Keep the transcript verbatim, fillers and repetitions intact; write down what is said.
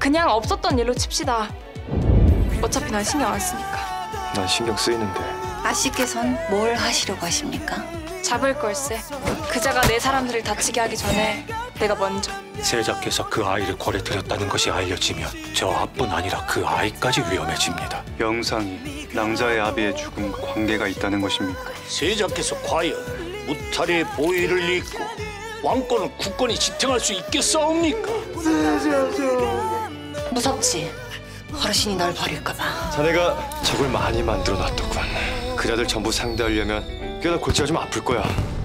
그냥 없었던 일로 칩시다. 어차피 난 신경 안 쓰니까. 난 신경 쓰이는데. 아씨께선 뭘 하시려고 하십니까? 잡을 걸세. 그자가 내 사람들을 다치게 하기 전에 내가 먼저. 세자께서 그 아이를 거래드렸다는 것이 알려지면 저 아뿐 아니라 그 아이까지 위험해집니다. 영상이 낭자의 아비의 죽음과 관계가 있다는 것입니까? 세자께서 과연 무탈의 보위를 잇고 왕권을 굳건히 지탱할 수 있겠사옵니까? 무섭지? 어르신이 널 버릴까 봐. 자네가 적을 많이 만들어 놨더군. 그자들 전부 상대하려면 꽤나 골치가 좀 아플 거야.